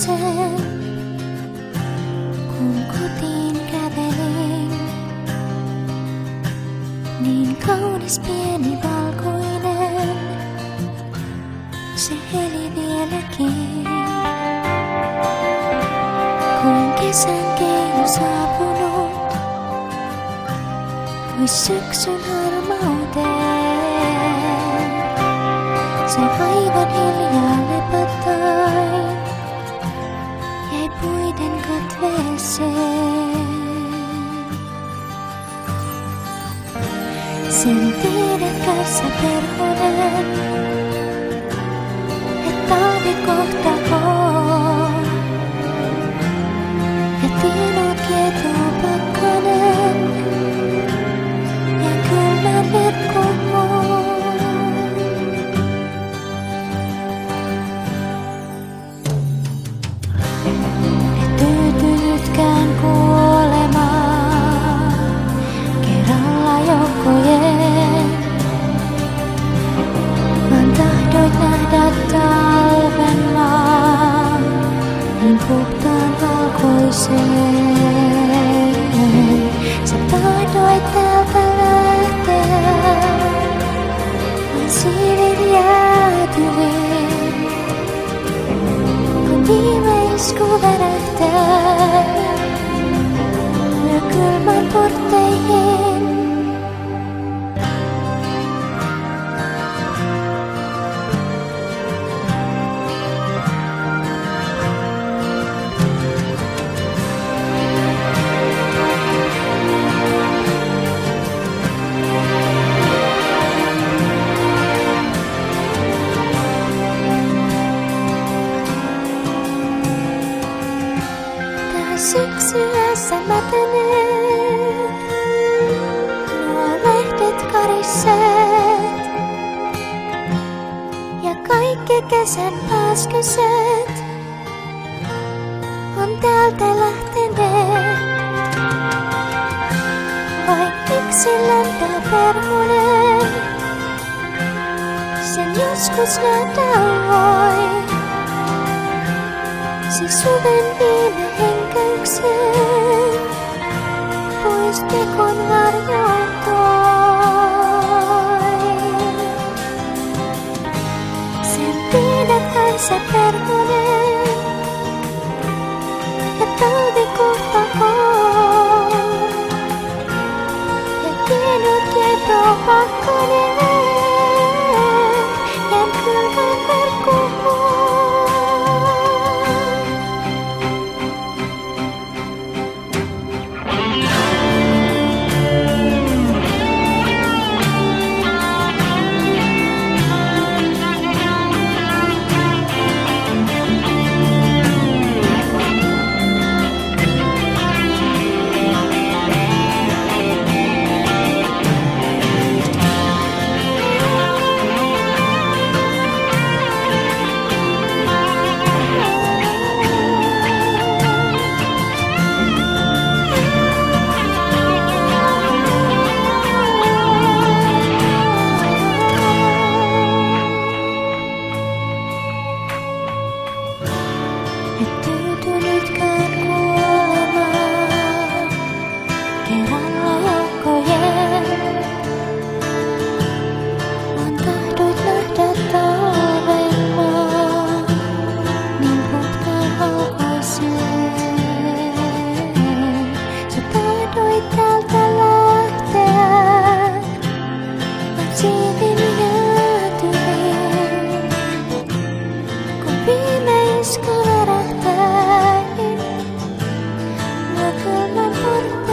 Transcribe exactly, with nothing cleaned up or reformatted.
sen, kun kotiin kävelin. Niin kaunis pieni valkoinen, se heli vieläkin. Kuin kesän keino saapunut, kuin syksyn harmauteen. Se aivan hiljaa lepotain jäi puiden katveeseen. Sen tiedätkö sä, Perhonen, et talvi kohta on. Ja tienut kietoo pakkanen ja kylmän verkkoon. Et tyytynytkään kuolemaan kerralla joukkojen, vaan tahdoit nähdä talven maan niin puhtaan valkoisen. Sä tahdoit täältä lähteä, vaan siivin jäätyin, kun viimeisku värähtää lyö kylmän portteihin. Syksyässä mätenee nuo lehdet karisseet ja kaikki kesän pääskyset on täältä lähteneet. Vain yksi lämpää Perhonen sen joskus nähdä voi. Se suven viime henkäyksen pois tekon varjoon toi. Sen tiedäthän sä, Perhonen, et talvi kohta on. Ja tienut kietoo pakkanen jään kylmän verkkoon. Et tyytynytkään kuolemaan kerralla joukkojen, vaan tahdoit nähdä talven maan niin puhtaan valkoisen. Sä tahdoit täältä lähteä, vaan siivin jäätyin, kun viimeisku värähtäin lyö kylmän portteihin.